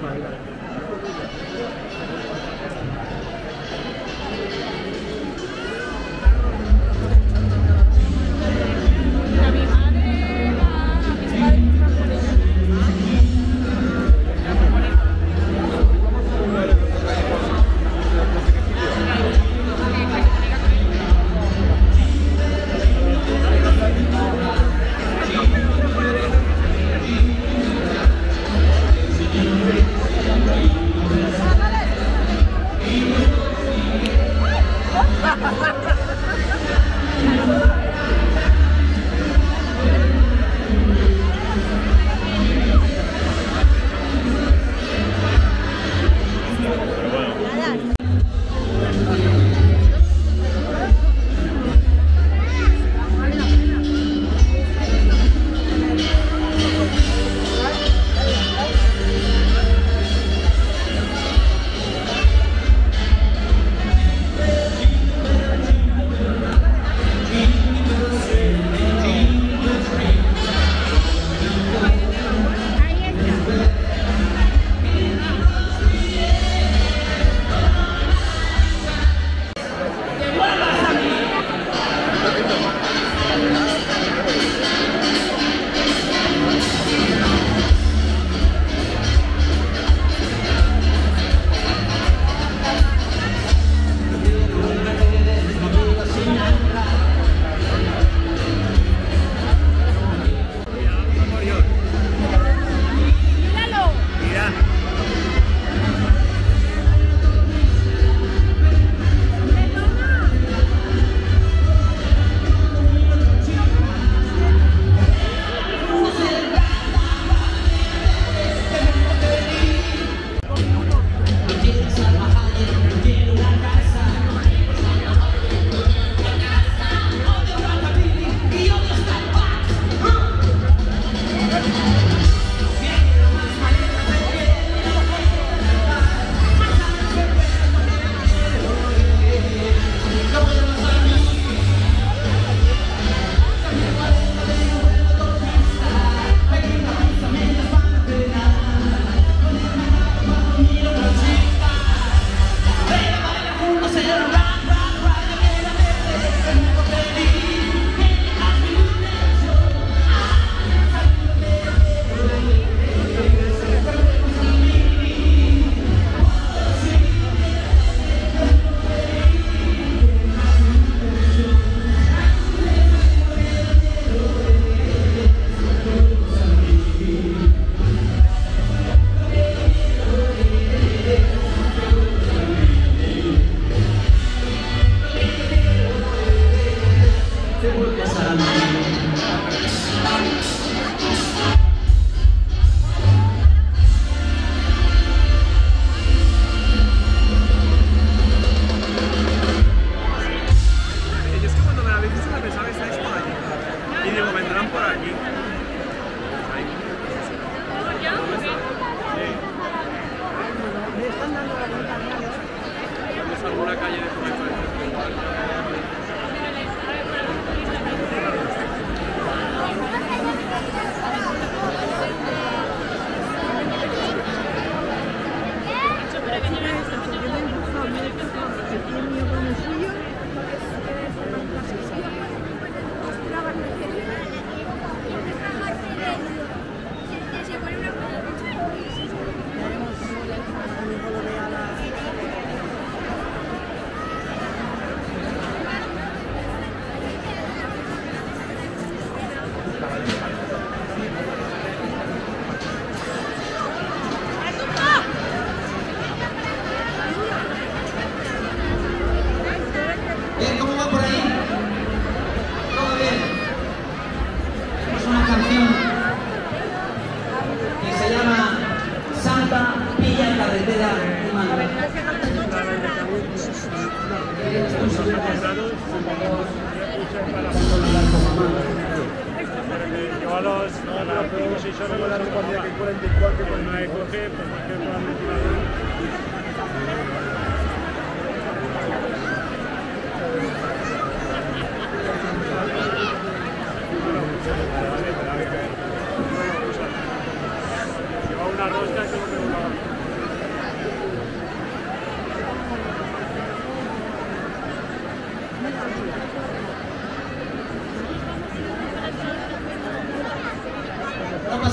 Lleva una rosca y se lo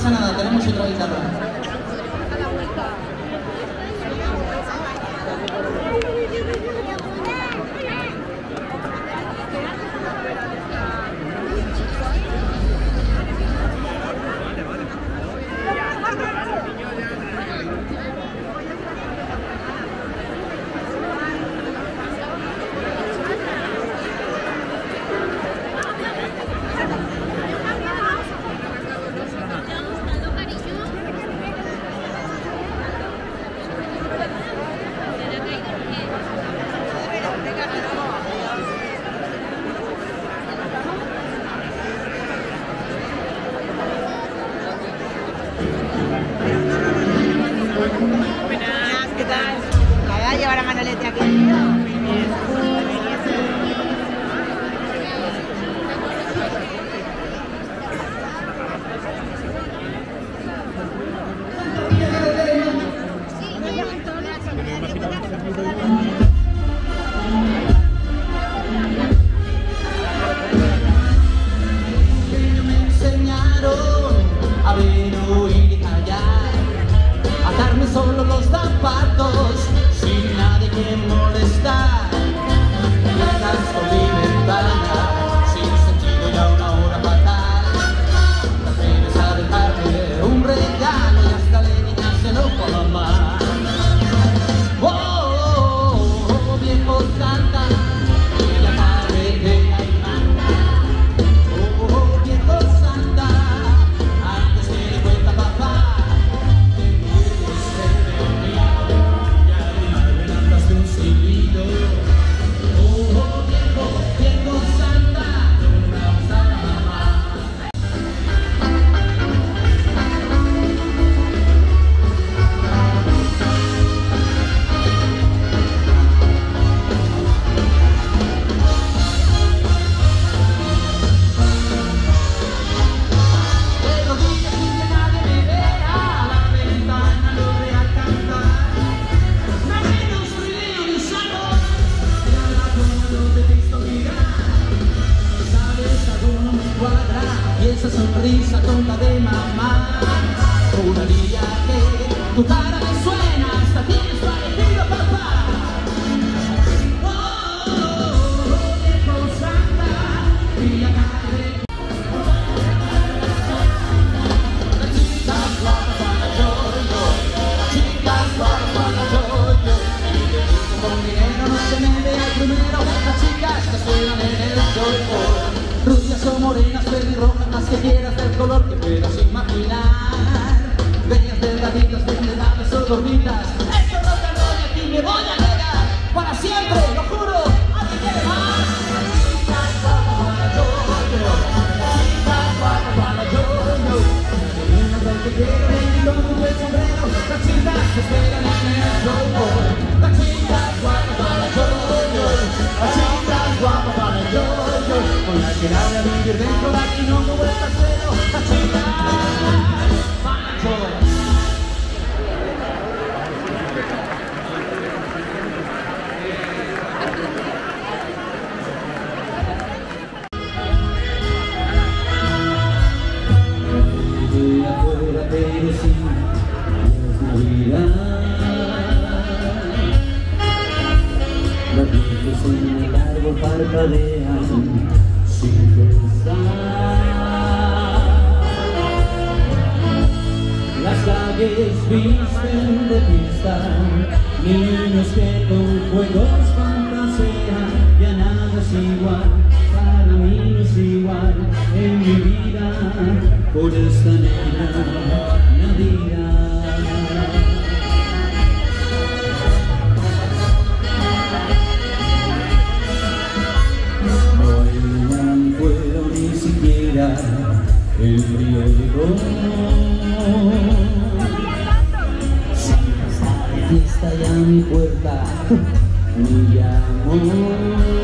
pasa nada, tenemos otra guitarra. ¿Qué tal? Nada, llevar a Manolete aquí. Me enseñaron a ver, oír y callar, atarme solo los zapatos, sin nadie que molestar. Dejas con mi ventana, sin sentido y a una hora fatal. Te atreves a dejarme un regalo y hasta le niñas el ojo a mamá. Oh, oh, oh, viejo Santa, y la madre que hay manda. Oh, oh, viejo Santa, antes que le cuenta papá, te quieres ser mío, ya me levantaste un silbido. Oh, oh, viejo Santa, no me vas a mamá. De rodillas sin que nadie me vea, a la ventana logré alcanzar. No hay menos ruido ni sabor, y ahora como te he visto mirar, sabes algo no me cuadra, y esa sonrisa tonta de mamá. Juraría que tu cara me suena, hasta tienes parecido a papá. Oh, oh, oh, viejo Santa, y la madre. Las chicas guapas para yo-yo, las chicas guapas para yo-yo, y te digo con dinero no se me vea primero. Las chicas que suenan en el yo-yo, rubias o morenas, pelirrojas, las que quieras, del color que puedas imaginar. Bellas, delgaditas, veneradas o dormidas, esto no te roll y aquí me voy a negar para siempre, lo juro, a mí quiere más. Las chicas guapas para yo-yo, las chicas guapas para yo-yo, que quieren y con un buen sombrero, las chicas que esperan en el yo-yo. Las chicas guapas para yo-yo, las chicas guapas para yo-yo, con las que nadie a vivir dentro de aquí no me vuelta cero. Las chicas para yo-yo. De afuera pero sí, es Navidad. Las luces en el árbol parpadean sin pensar. Las calles visten de fiesta, niños que con juegos fantasean. Ya nada es igual, para mí no es igual en mi vida, por esta negra Navidad. No puedo ni siquiera, el frío llegó. Si está de fiesta ya a mi puerta, mi amor.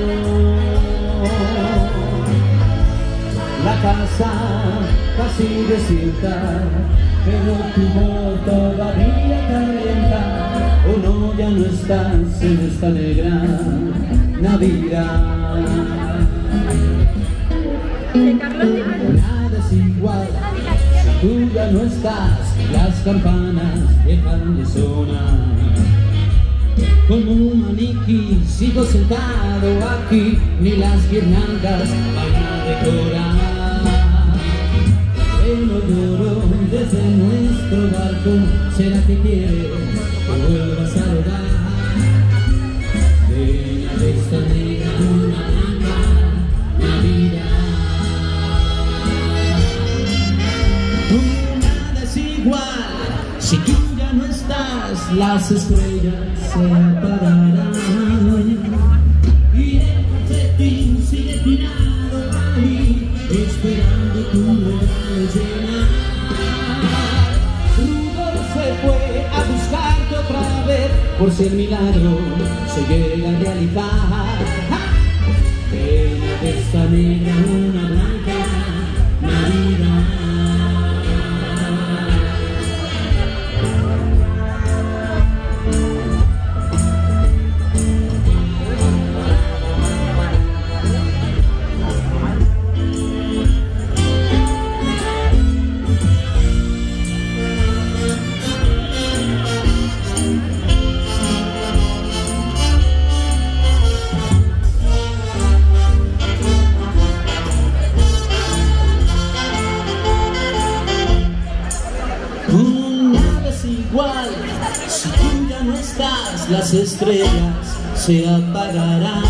La casa casi desierta, pero tu voz todavía calienta. Oh no, ya no estás en esta negra Navidad. Nada es igual, tú ya no estás, las campanas dejan de sonar. Como un maniquí sigo sentado aquí, ni las guirnaldas van a decorar. El olor desde nuestro barco, ¿será que quiere que vuelvas a rodar? Peña de esta negra, una blanca Navidad. Nada es igual, si tú ya no estás, las estrellas se apagarán. Y el confeti sigue tirado ahí, esperando tu regalo llenar. Rudolf se fue a buscarte otra vez, por si el milagro se llega a realizar. Peña de esta negra, una blanca Navidad. Si tú ya no estás, las estrellas se apagarán.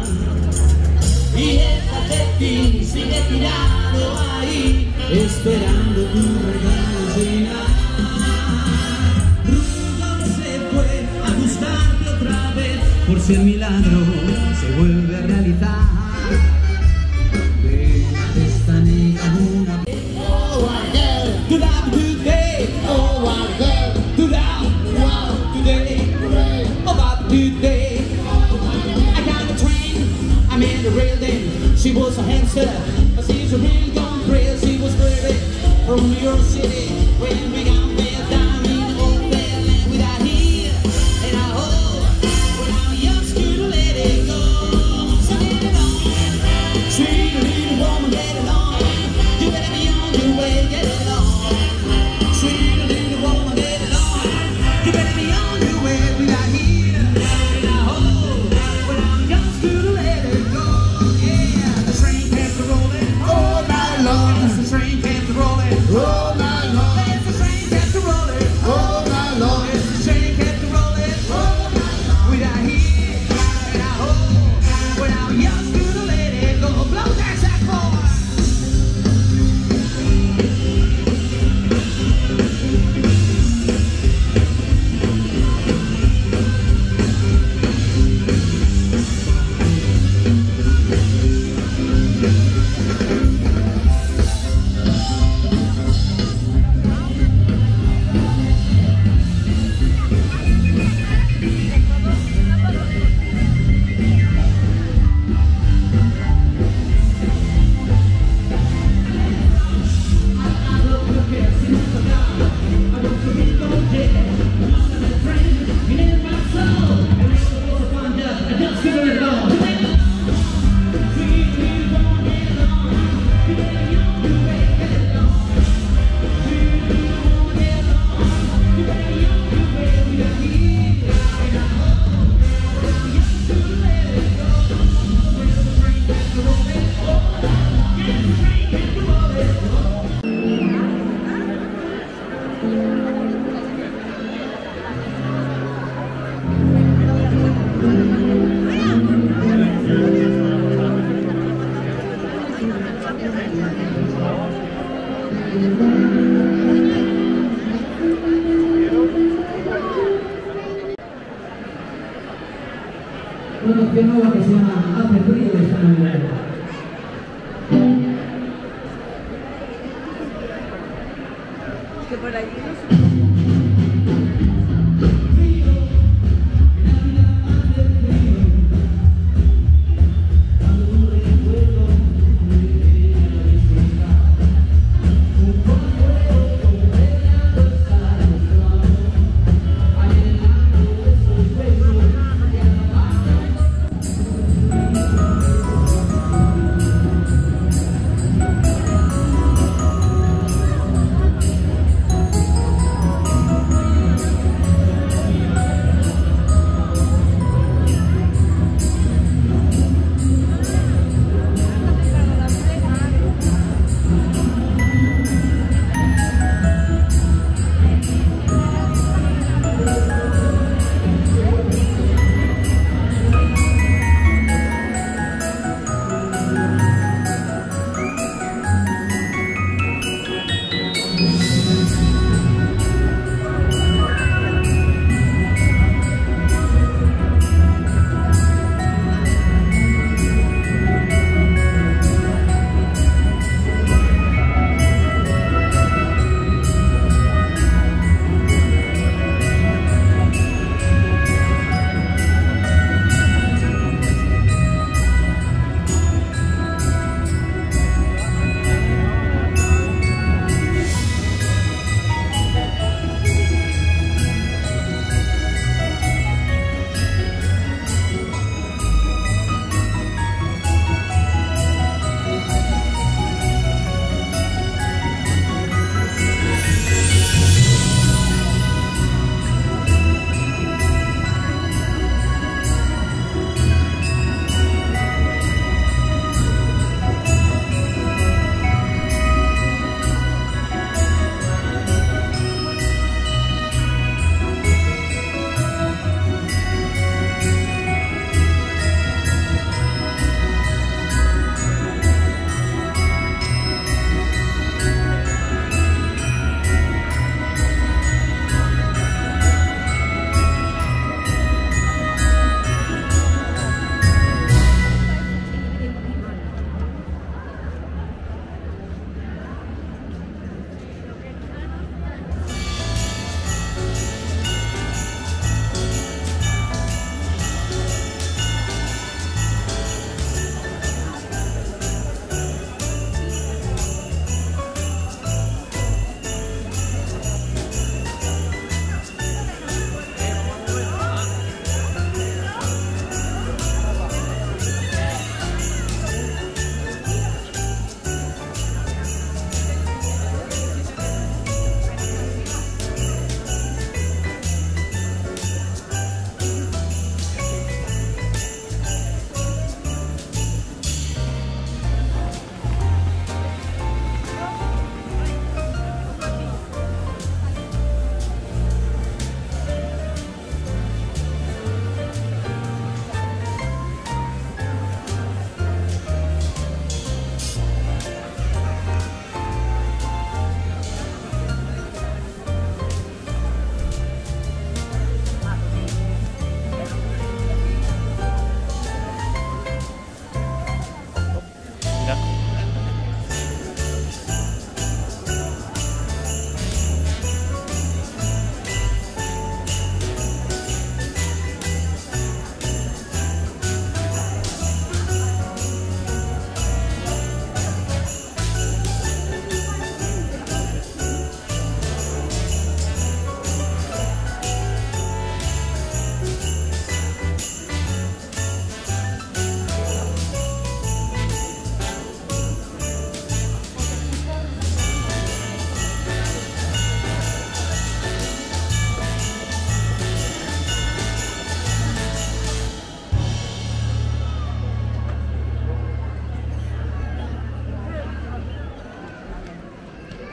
Y el calcetín sigue tirado ahí, esperando tu regalo llenar. Rudolf se fue a buscarte otra vez, por si el milagro se vuelve a realizar. Peña de esta negra, una she was a hamster, but she's a real young girl. She was pretty from New York City. When we got there down in the old fair land without here and I hope when I'm young, to let it go. So get it on, sweet little woman, get it on. You better be on your way, get it on. Sweet little woman, get it on. You better be on your way without here and I hope when I'm young, to let it go. Una opción nueva que se llama Hace frío esta Navidad. Que por allí no se...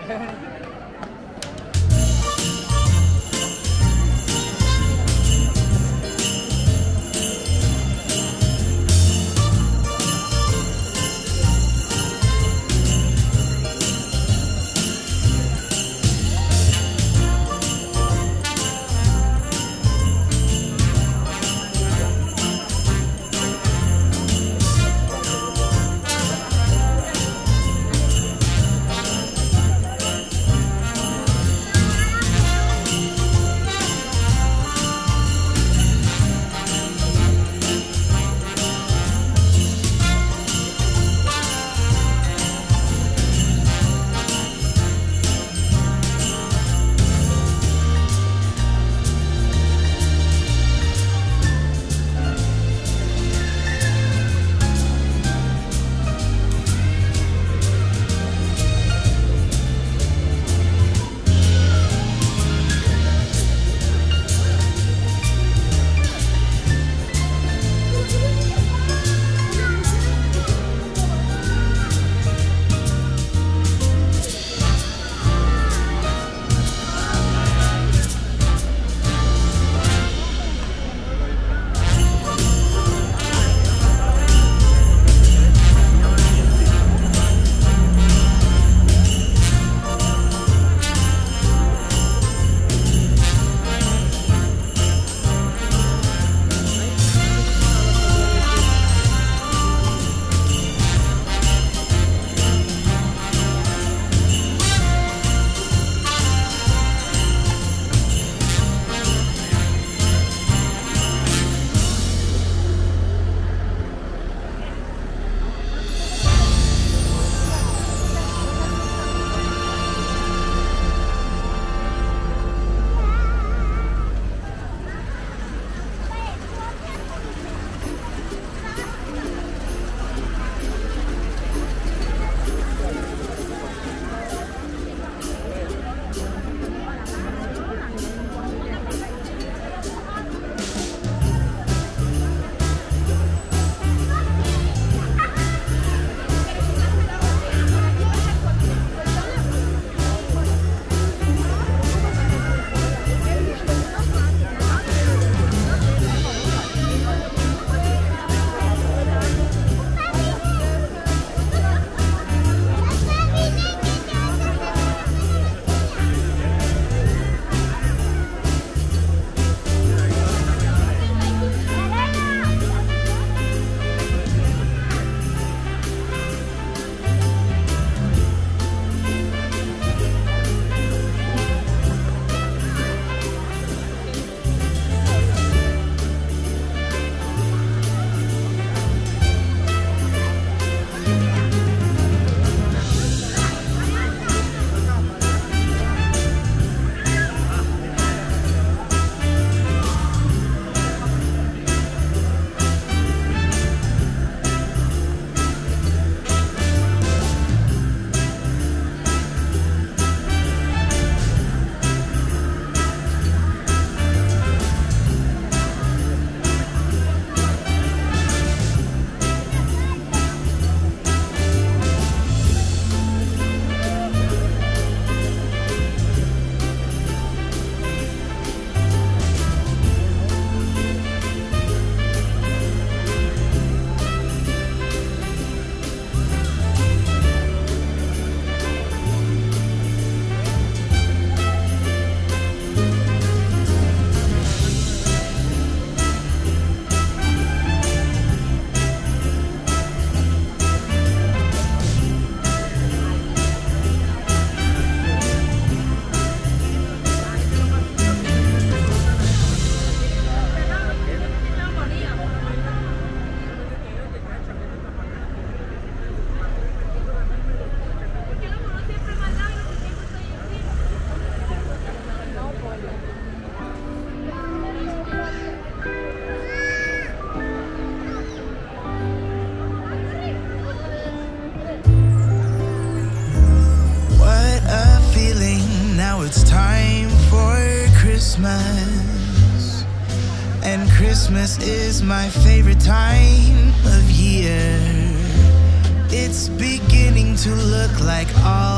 Christmas, and Christmas is my favorite time of year. It's beginning to look like all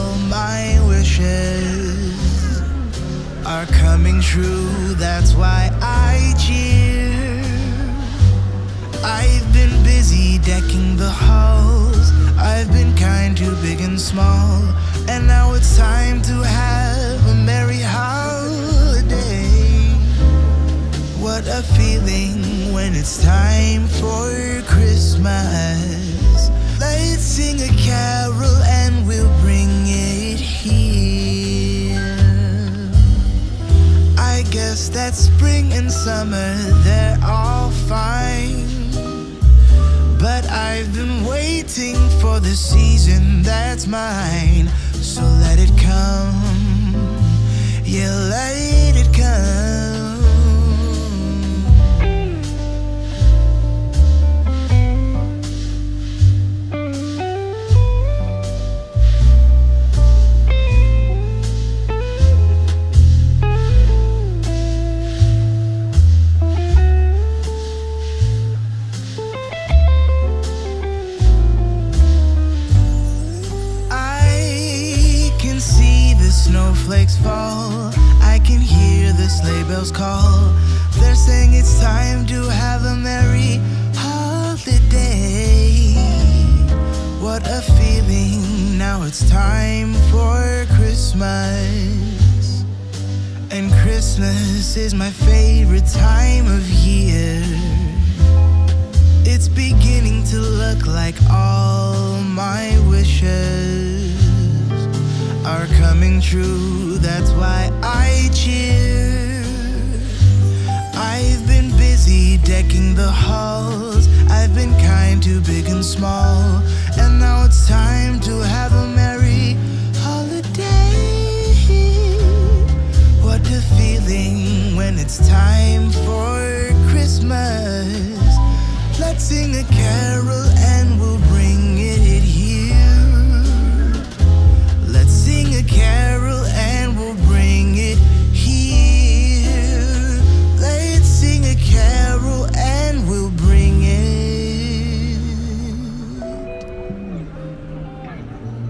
all my wishes are coming true. That's why I cheer. I've been busy decking the halls. I've been kind to big and small. And now it's time to have a merry holiday. What a feeling when it's time for Christmas. Let's sing a carol and we'll bring it here. I guess that spring and summer, they're all fine. But I've been waiting for the season that's mine. So let it come, yeah, let it come. Snowflakes fall, I can hear the sleigh bells call. They're saying it's time to have a merry holiday. What a feeling, now it's time for Christmas. And Christmas is my favorite time of year. It's beginning to look like all my wishes are coming true. That's why I cheer. I've been busy decking the halls. I've been kind to big and small. And now it's time to have a merry holiday. What a feeling when it's time for Christmas. Let's sing a carol and we'll bring it here. Let's sing a carol and we'll bring it here. Let's sing a carol and we'll bring it.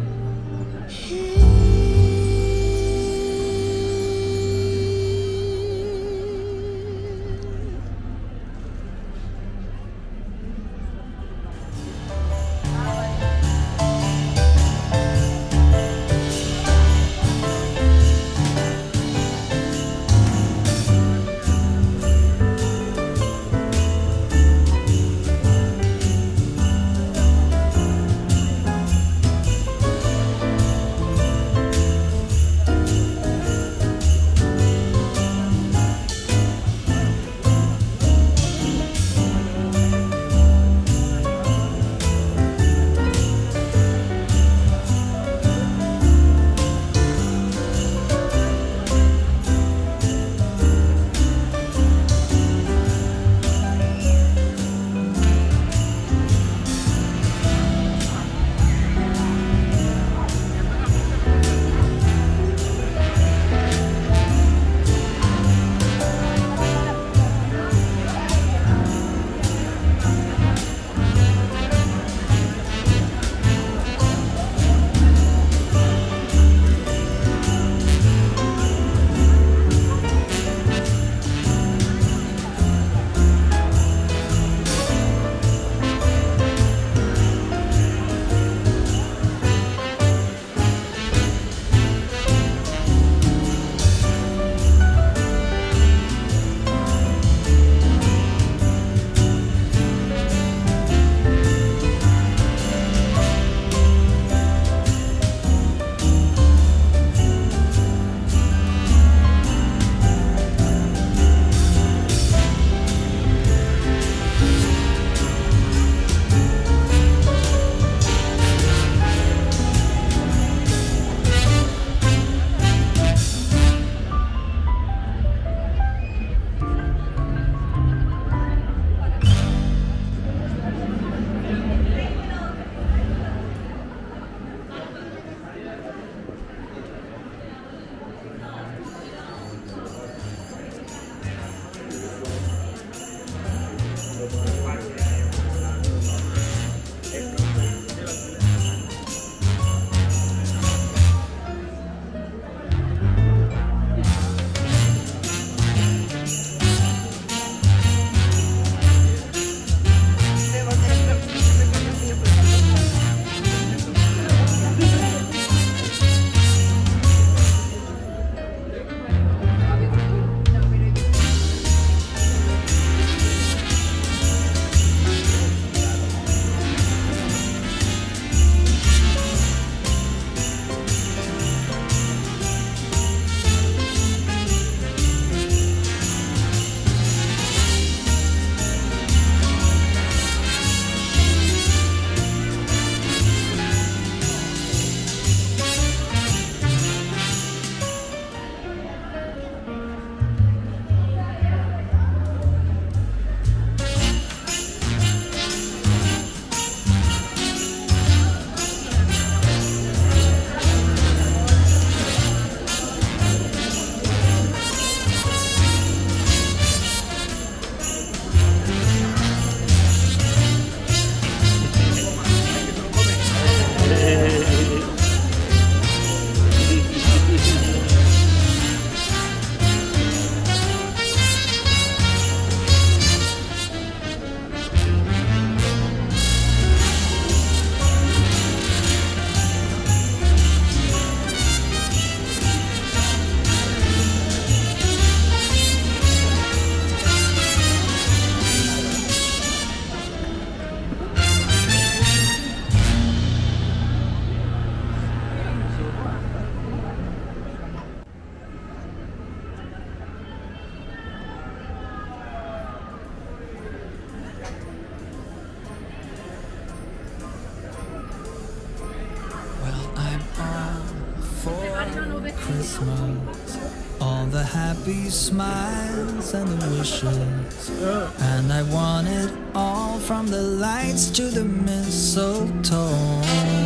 Christmas, all the happy smiles and the wishes, and I want it all from the lights to the mistletoe.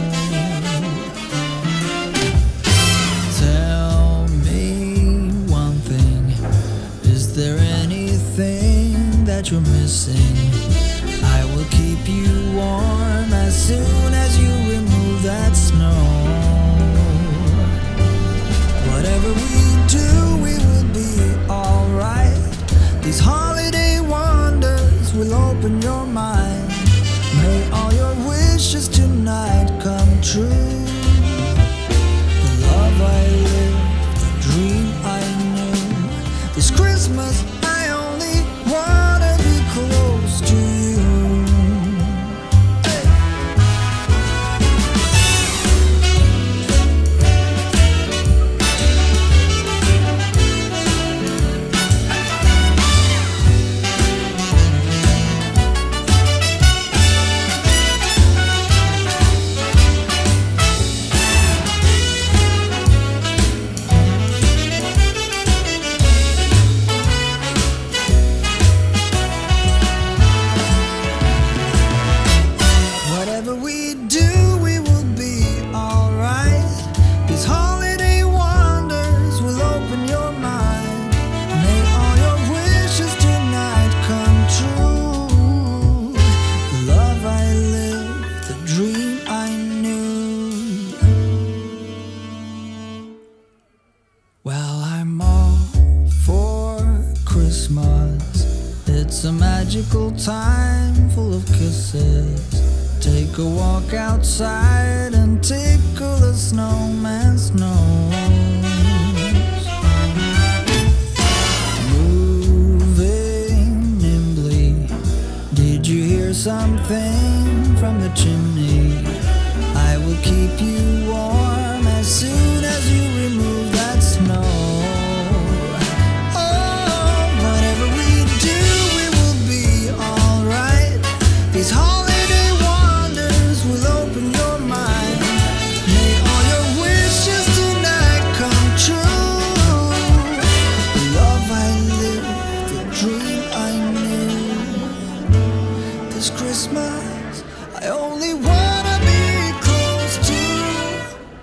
Tell me one thing, is there anything that you're missing? I will keep you warm as soon as you remove that snow. Whatever we do, we will be alright. These holiday wonders will open your mind. May all your wishes tonight come true. The love I lived, the dream I knew. This Christmas I only wanna be close to you. It's a magical time full of kisses. Take a walk outside and tickle the snowman's nose. Moving nimbly, did you hear something from the chimney? I will keep you warm as soon as you remove that snow. These holiday wonders will open your mind. May all your wishes tonight come true. The love I lived, the dream I knew. This Christmas I only wanna be close to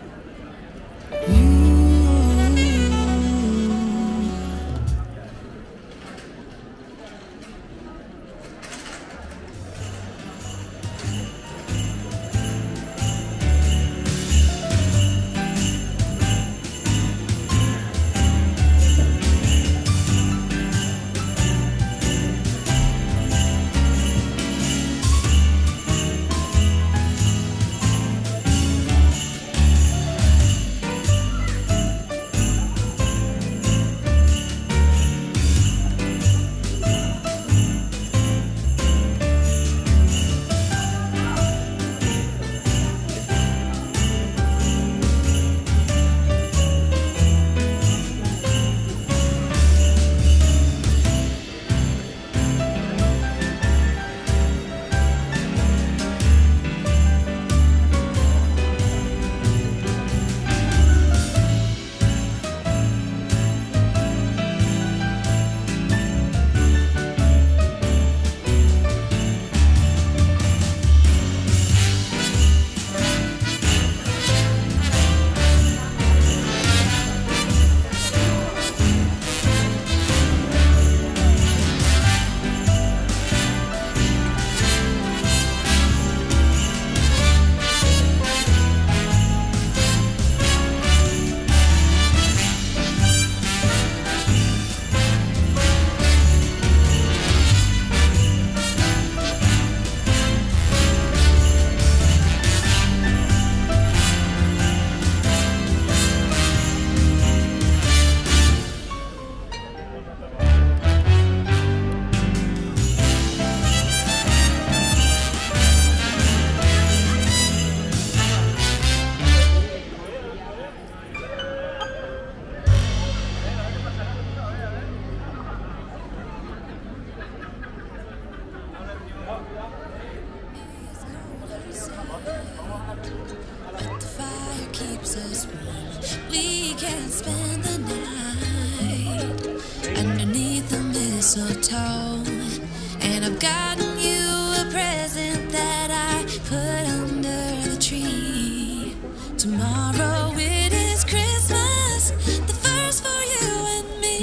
can spend the night underneath the mistletoe. And I've gotten you a present that I put under the tree. Tomorrow it is Christmas, the first for you and me.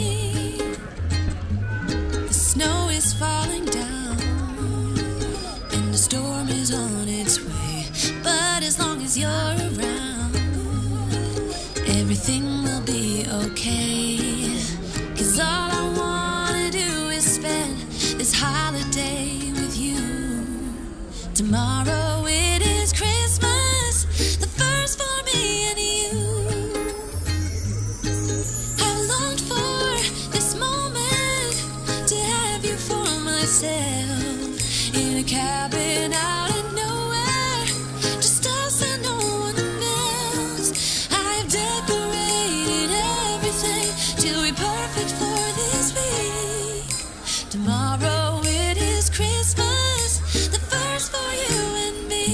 The snow is falling down and the storm is on its way. But as long as you're around, everything will be okay. 'Cause all I wanna do is spend this holiday with you. Tomorrow it is Christmas, the first for me and you. I've longed for this moment to have you for myself, in a cabin out in nowhere, just us and no one else. I've decorated everything to be perfect for this week. Tomorrow it is Christmas, the first for you and me.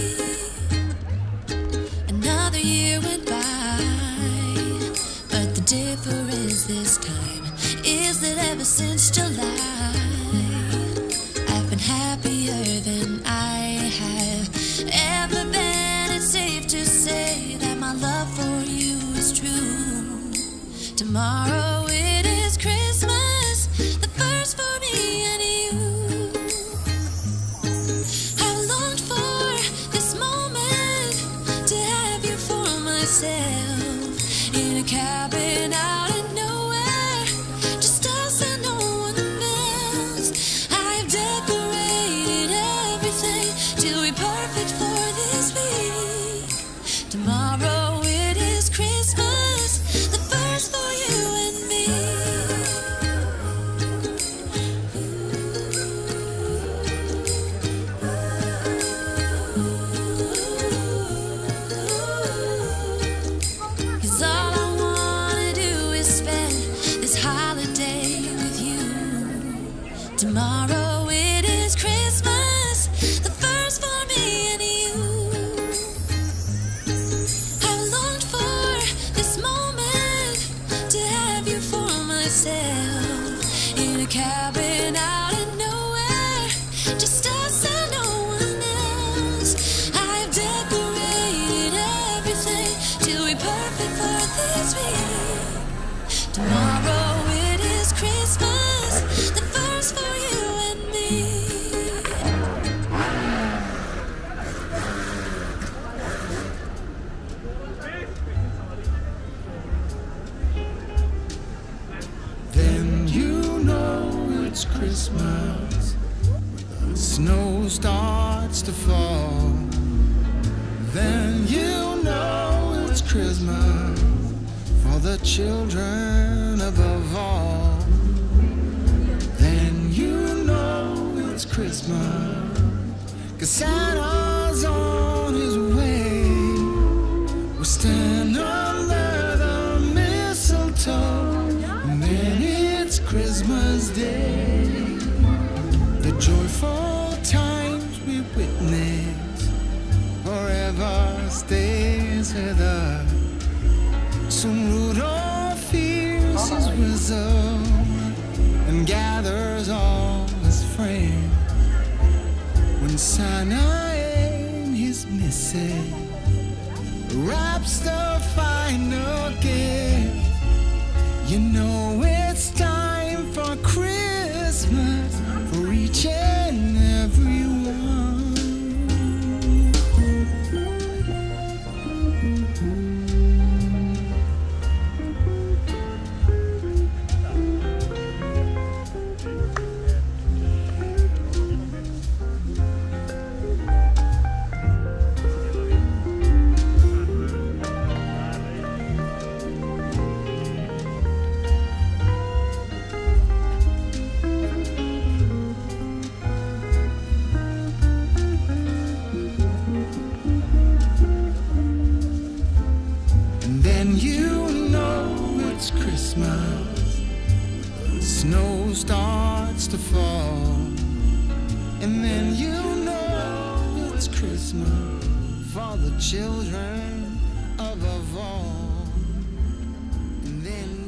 Another year went by, but the difference this time is that ever since July, I've been happier than I have ever been. It's safe to say that my love for you is true. Tomorrow it is Christmas, the first for me and you. I've longed for this moment to have you for myself, in a cabin out in nowhere, just us and no one else. I've decorated everything to be perfect for this week. Tomorrow it is Christmas, the first for you and me. 'Cause all I wanna do is spend this holiday with you. Tomorrow it is Christmas, the first for me and you. I've longed for this moment to have you for myself, in a cabin out in nowhere, just us and no one else. I've decorated everything to be perfect for this week. Tomorrow it is Christmas, the first for you and me. Then you know it's Christmas, the snow starts to fall. Then you know it's Christmas for the children above all. Then you know it's Christmas, 'cause Santa's on his way. We'll stand under the mistletoe, and then it's Christmas Day. The joyful times we witness forever stays with us. Soon Rudolph hears his whistle and gathers all his friends. When Santa and his missus wraps the final gift, you know it's time for Christmas for each and every one. starts to fall, and then you know it's Christmas for the children above all. del